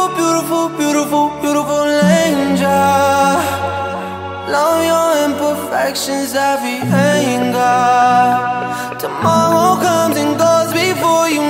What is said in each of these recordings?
beautiful, beautiful, beautiful angel. Love your imperfections, every anger. Tomorrow comes and goes before you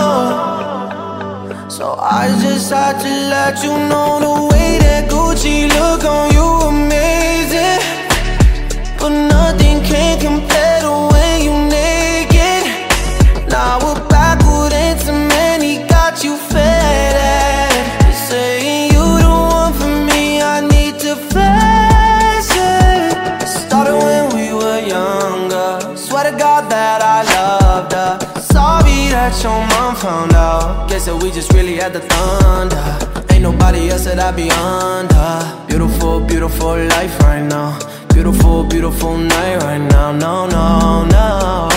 know. So I just had to let you know the way that Gucci look on you amazing. But nothing can compare to when you naked. Now we're Backwood and cement, he got you faded. You're saying you the one for me, I need to face it. Started when we were younger, swear to God that I loved her. Sorry that your mom found out, guess that we just really had the thunder. Ain't nobody else that I be under. Beautiful, beautiful life right now. Beautiful, beautiful night right now. No, no, no.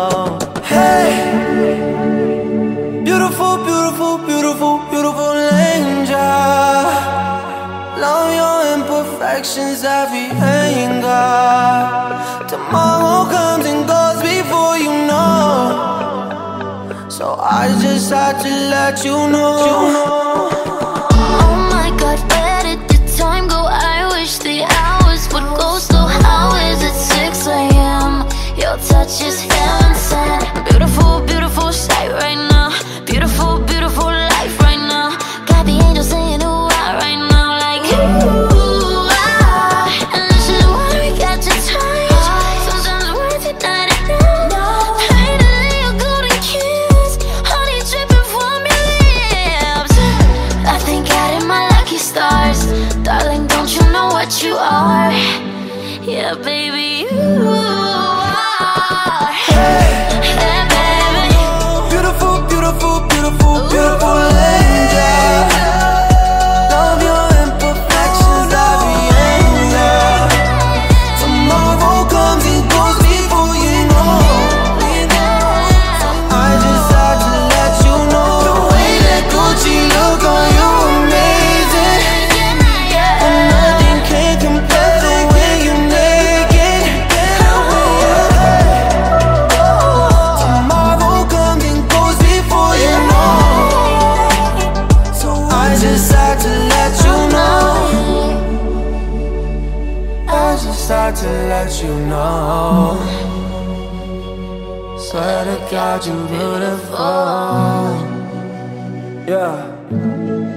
Hey, beautiful, beautiful, beautiful, beautiful angel. Love your imperfections, every anger. Tomorrow comes and goes before you know. So I just had to let you know. Oh my God, where did the time go? I wish the hours would go slow. How is it 6 AM? Your touch is heaven sent. Beautiful, beautiful sight right now. Beautiful, beautiful life right now. Got the angels saying ooh ah right now, like ooh ah. And this is why we got to touch. Sometimes words are not enough. Finally a golden kiss, honey dripping from your lips. I thank God in my lucky stars, darling. Don't you know what you are? Yeah, baby, you are. Hey, baby. Beautiful, beautiful, beautiful, beautiful angel. Love your imperfections, every anger. Tomorrow comes and goes before you know. I just had to let you know the way that Gucci look on you amazing. And nothing can compare to when you naked. Tomorrow comes and goes before you know. So I just had to let you know. I just had to let you know. Swear to God, you beautiful. Yeah.